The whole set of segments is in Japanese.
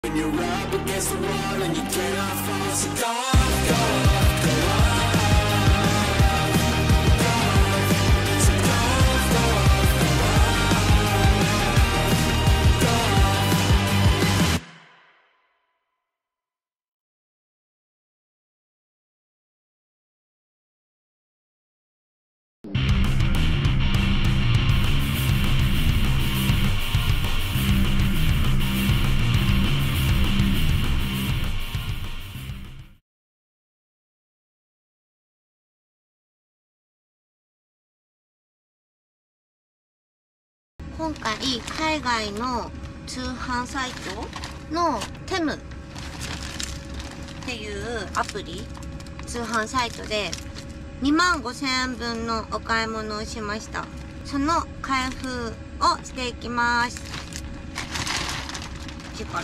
When you're up against the wall and you cannot fall, so go off, go off, go off, go off, so go off, go off, go off, go off. 今回海外の通販サイトのテムっていうアプリ通販サイトで25,000円分のお買い物をしました。その開封をしていきます。力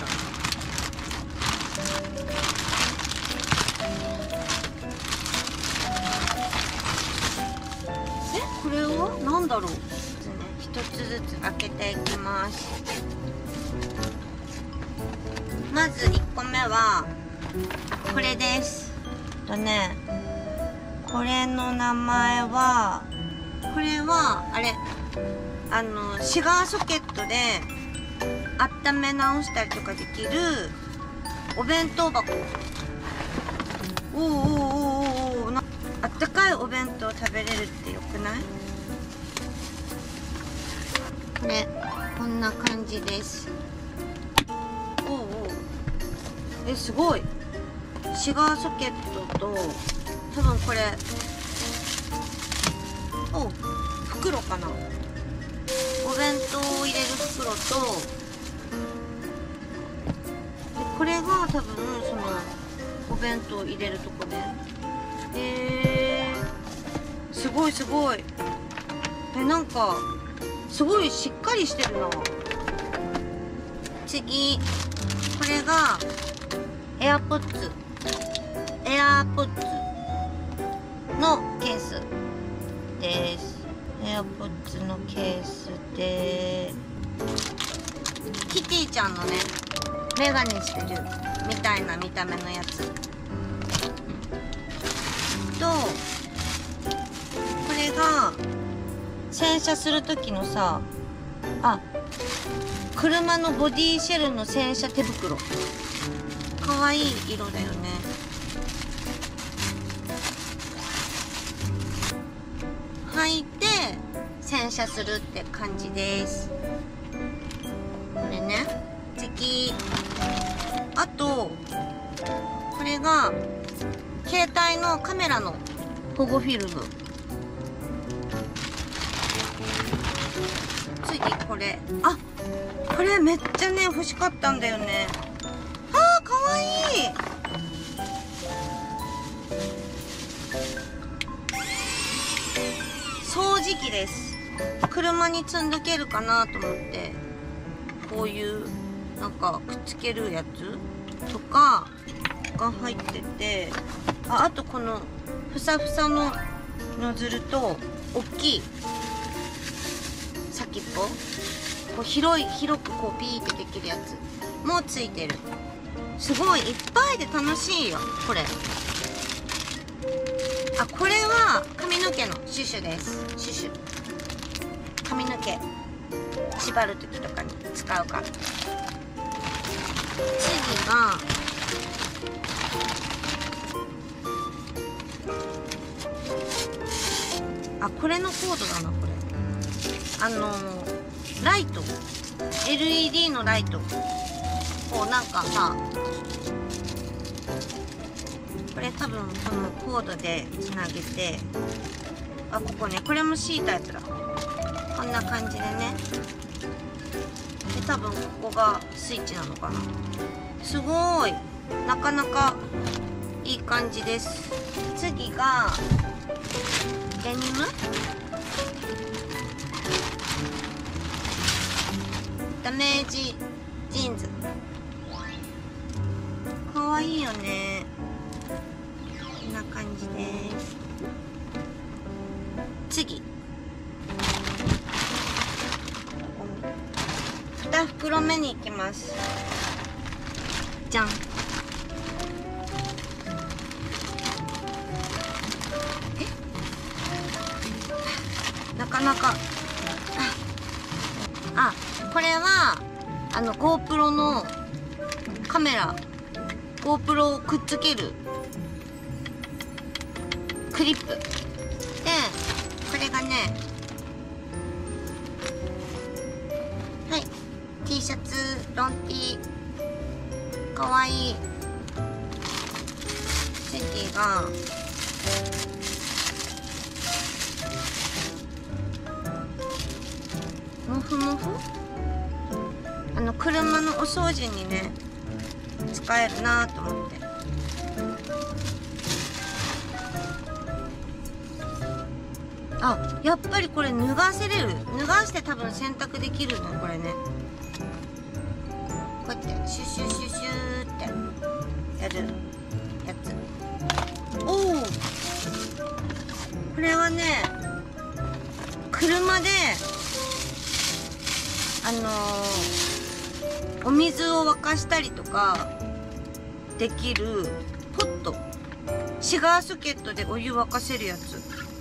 これは何だろう。一つずつ開けていきます。まず1個目はこれです。これの名前はこれはあれシガーソケットで温め直したりとかできるお弁当箱。あったかいお弁当食べれるってよくない？こんな感じです。すごい。シガーソケットと多分これ袋かな。お弁当を入れる袋とこれが多分そのお弁当を入れるとこね。すごいすごい。なんかすごいしっかりしてるな。次これがエアポッツのケースです。エアポッツのケースでキティちゃんのねメガネしてるみたいな見た目のやつと、これが洗車する時のさ車のボディシェルの洗車手袋。かわいい色だよね。履いて洗車するって感じです。これね。次あとこれが携帯のカメラの保護フィルム。次これこれめっちゃね欲しかったんだよね。かわいい。掃除機です。車に積んどけるかなと思ってこういうなんかくっつけるやつとかが入ってて、あとこのふさふさのノズルと大きい先っぽ、こう広くこうピーってできるやつもついてる。すごいいっぱいで楽しいよこれ。これは髪の毛のシュシュです。シュシュ髪の毛縛る時とかに使うから。次がこれのコードだな。これライト LED のライトこうなんかさ、これ多分このコードでつなげてここね、これもシータやつだ。こんな感じでね。で多分ここがスイッチなのかな。すごいなかなかいい感じです。次がデニムダメージジーンズ。かわいいよね。こんな感じです。次2袋目に行きます。 じゃん。なかなかこれはGoPro のカメラ GoPro をくっつけるクリップで、これがね、はい、 T シャツロン T かわいいセティがモフモフ車のお掃除にね使えるなと思って。やっぱりこれ脱がせれる。脱がして多分洗濯できるのこれね。こうやってシュシュシュシュってやるやつ。おお、これはね、車でお水を沸かしたりとかできるポット、シガーソケットでお湯沸かせるやつ。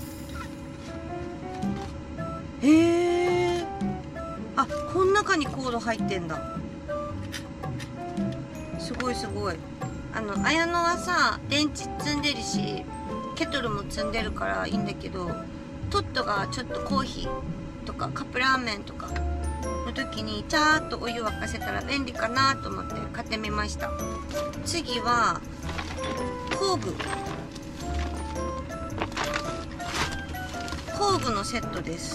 へえ、この中にコード入ってんだ。すごいすごい。綾乃はさ、電池積んでるしケトルも積んでるからいいんだけど、トットがちょっとコーヒーとかカップラーメンとかの時にちゃーっとお湯沸かせたら便利かなと思って買ってみました。次は工具のセットです。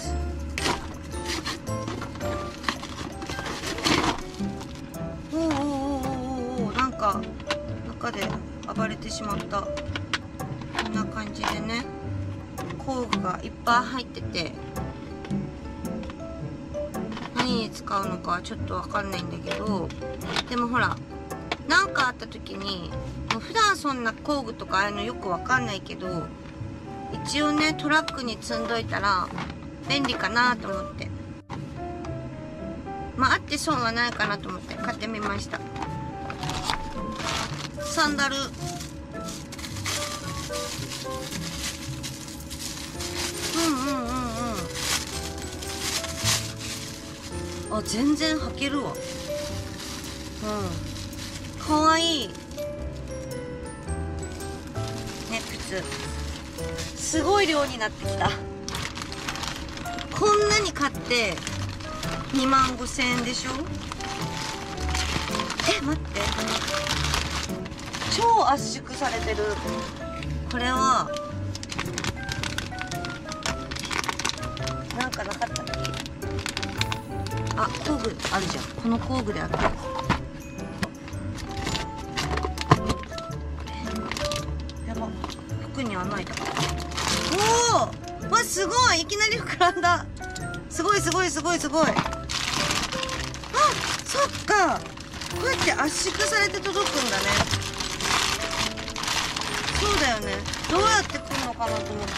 なんか中で暴れてしまった。こんな感じでね、工具がいっぱい入ってて、何に使うのかはちょっとわかんないんだけど、でもほら、何かあった時に、もう普段そんな工具とかああいうのよくわかんないけど、一応ねトラックに積んどいたら便利かなと思って、あって損はないかなと思って買ってみました。サンダル、全然履けるわ。かわいいね、靴。すごい量になってきた。こんなに買って25,000円でしょ。待って、超圧縮されてる。これはなんかなかったっけ。工具あるじゃん。この工具であった。やば、服に穴開いた。おお、すごい、いきなり膨らんだ。すごいすごいすごいすごい。そっか、こうやって圧縮されて届くんだね。そうだよね。どうやってくるのかなと思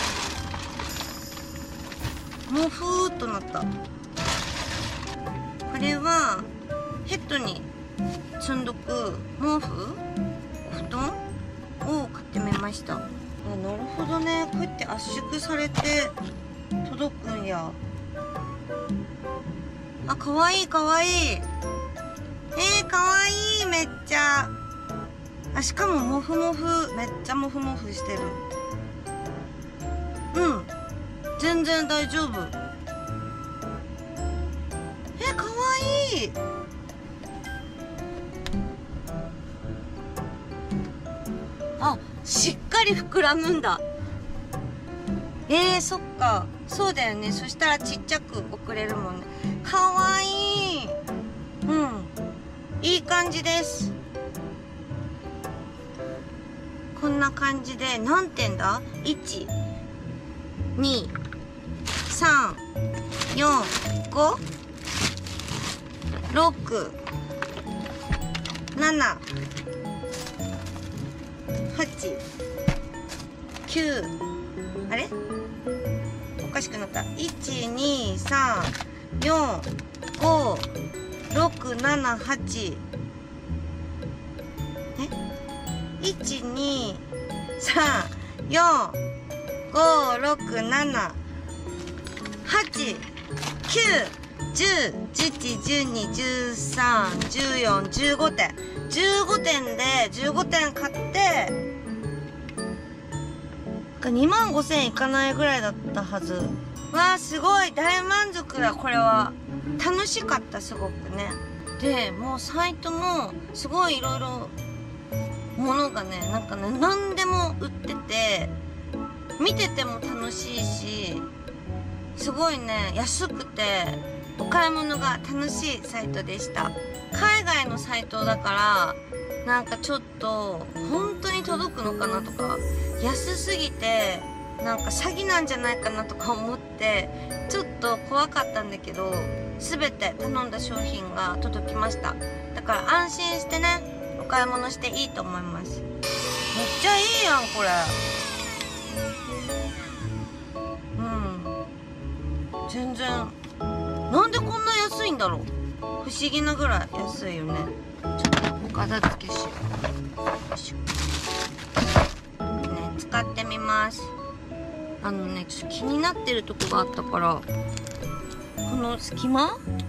ったら、もうふーっとなった。これはヘッドに積んどく毛布、お布団を買ってみました。なるほどね、こうやって圧縮されて届くんや。かわいいかわいい。かわいい、めっちゃ。しかもモフモフ、めっちゃモフモフしてる。全然大丈夫。かわいい。しっかり膨らむんだ。そっか、そうだよね。そしたらちっちゃく送れるもんね。かわいい。いい感じです。こんな感じで、何点だ ?1、2、3、4、5、6、7、8、9、あれおかしくなった。1、2、3、4、5、6、7、8、 123456789101112131415点15点で15点買って25000円いかないぐらいだったはず。わあすごい大満足だ。これは楽しかった、すごくね。でもうサイトもすごいいろいろものがね、なんかね何でも売ってて見てても楽しいし、すごいね安くてお買い物が楽しいサイトでした。海外のサイトだからなんかちょっと本当に届くのかなとか、安すぎてなんか詐欺なんじゃないかなとか思ってちょっと怖かったんだけど、全て頼んだ商品が届きました。だから安心してねお買い物していいと思います。めっちゃいいやんこれ。全然なんでこんな安いんだろう、不思議なぐらい安いよね。ちょっとお片付けしよう。よいしょね、使ってみます。ちょっと気になってるとこがあったから、この隙間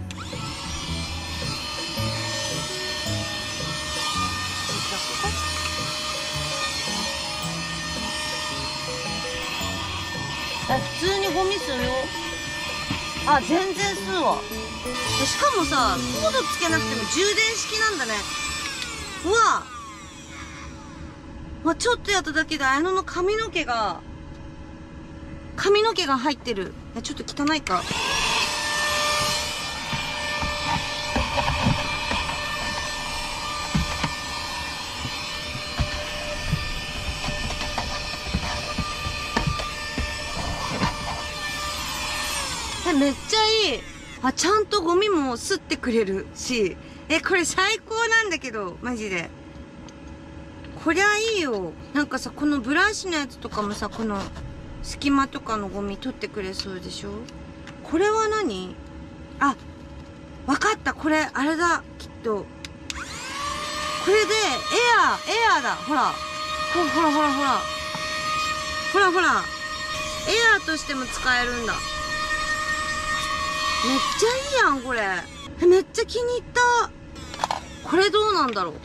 普通にゴミ吸うよ。あ、全然吸うわ。しかもさ、コードつけなくても充電式なんだね。うわ、ちょっとやっただけで綾乃の髪の毛が入ってる。ちょっと汚いか。めっちゃいい。あ、ちゃんとゴミも吸ってくれるし、これ最高なんだけど、マジで。こりゃいいよ。なんかさ、このブラシのやつとかもさ、この隙間とかのゴミ取ってくれそうでしょ。これは何？あ、わかった。これ、あれだ。きっと。これで、エアーだ。ほら。ほら。エアーとしても使えるんだ。めっちゃいいやん、これ。めっちゃ気に入った。これどうなんだろう。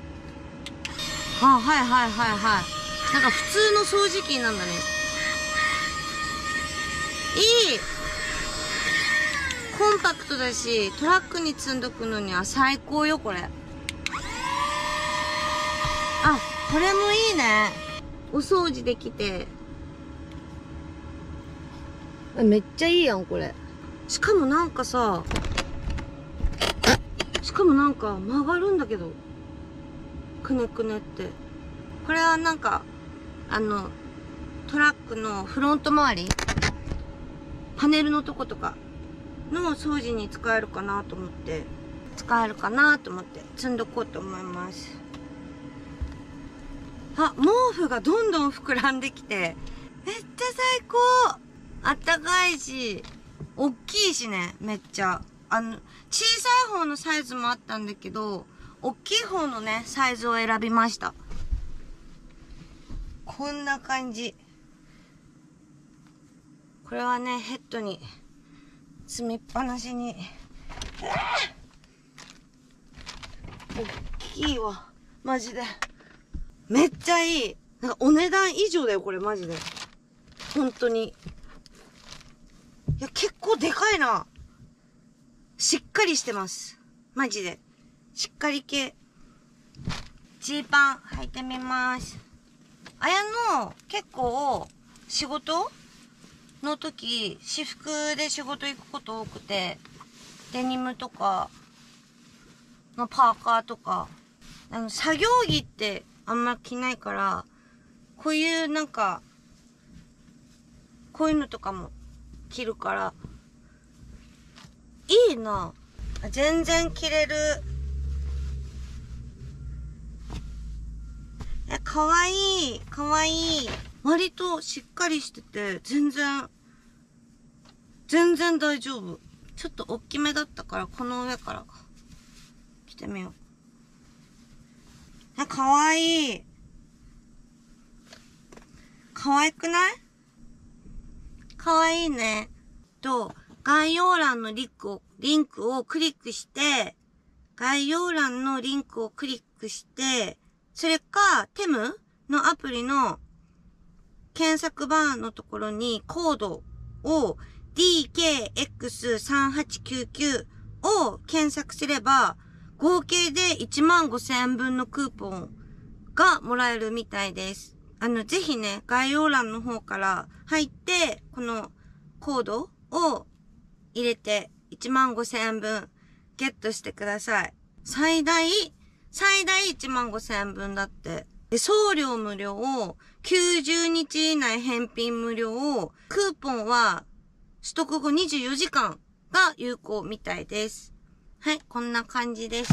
あ、はい。なんか普通の掃除機なんだね。いい。コンパクトだし、トラックに積んどくのには最高よ、これ。あ、これもいいね。お掃除できて。めっちゃいいやん、これ。しかもなんか曲がるんだけど。くねくねって。これはなんか、トラックのフロント周りパネルのとことかの掃除に使えるかなと思って、積んどこうと思います。あ、毛布がどんどん膨らんできて、めっちゃ最高。あったかいし、おっきいしね、めっちゃ。小さい方のサイズもあったんだけど、おっきい方のね、サイズを選びました。こんな感じ。これはね、ヘッドに積みっぱなしに。おっきいわ。マジで。めっちゃいい。なんかお値段以上だよ、これマジで。本当に。いや、結構でかいな。しっかりしてます。マジで。しっかり系。ジーパン履いてみます。結構、仕事の時、私服で仕事行くこと多くて、デニムとか、パーカーとか、作業着ってあんま着ないから、こういうなんか、こういうのとかも着るから、いいな。全然着れる。かわいい。割としっかりしてて、全然大丈夫。ちょっと大きめだったから、この上から着てみよう。かわいい。 可愛くない？可愛いね。概要欄のリンクをクリックして、それか、テムのアプリの検索バーのところにコードを DKX3899 を検索すれば、合計で15,000円分のクーポンがもらえるみたいです。ぜひね、概要欄の方から入って、このコードを入れて15,000円分ゲットしてください。最大15,000円分だって。で、送料無料を、90日以内返品無料を、クーポンは取得後24時間が有効みたいです。はい、こんな感じでした。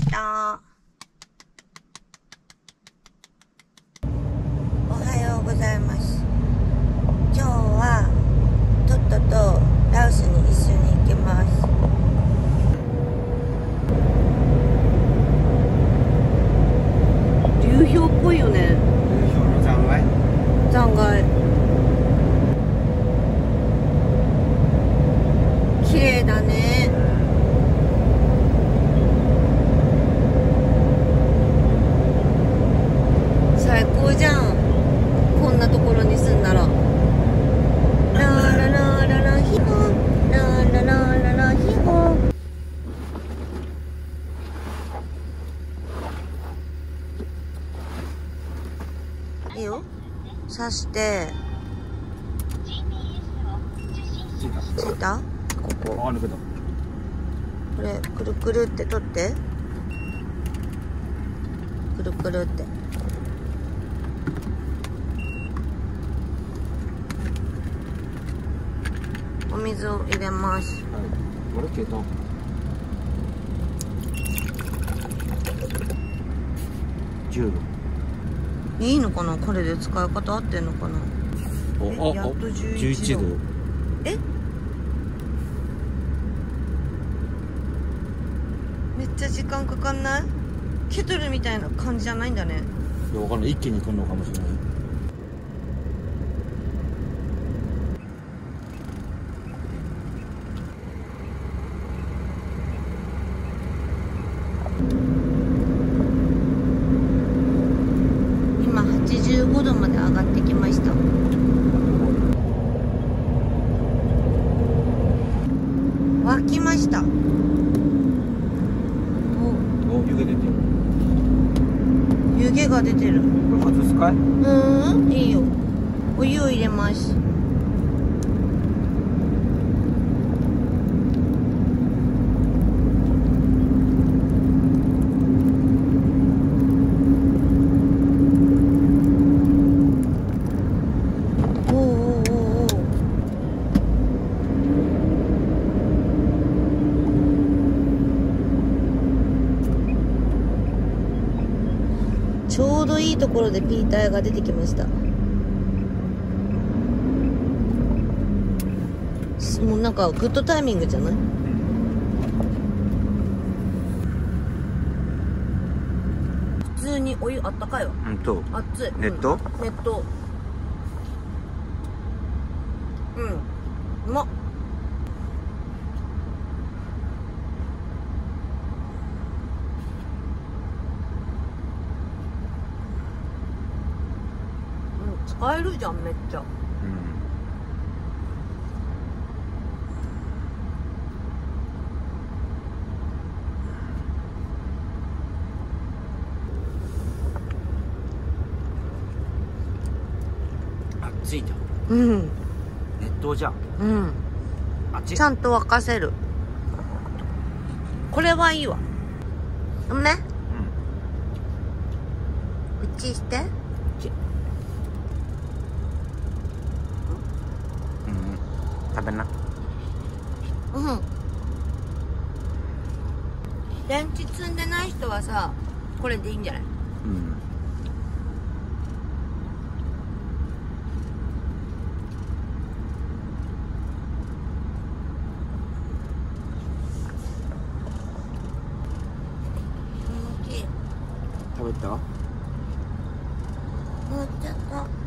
おはようございます。今日はトットとラオスに一緒に行きます。流氷っぽいよね。 流氷の残骸。 綺麗だね。最高じゃん。こんなところに住んだら。ラララララヒホラララララヒホ。いいよ。刺して。ついた？ここ。 あ、抜けた。 これくるくるって取って。くるくるって。お水を入れます。 はい。これ消えた。10度。 いいのかな、これで使い方合ってんのかな。やっと11度。え？めっちゃ時間かかんない？ケトルみたいな感じじゃないんだね。 いや、わかんない。一気に来るのかもしれない。 今85度まで上がってきました。沸きました。 お、湯気出てる。 湯気が出てる。 これ外すかい？ いいよ。お湯を入れます。ちょうどいいところでピーターが出てきました。もうなんかグッドタイミングじゃない？普通にお湯あったかいわ。熱い。 熱湯？ 熱湯。うまっ。使えるじゃん、めっちゃ。 熱いじゃん。熱湯じゃん。 ちゃんと沸かせる。これはいいわ。ね。こっちして。 食べな。 電池積んでない人はさ、これでいいんじゃない？ 食べた？ もうちょっと。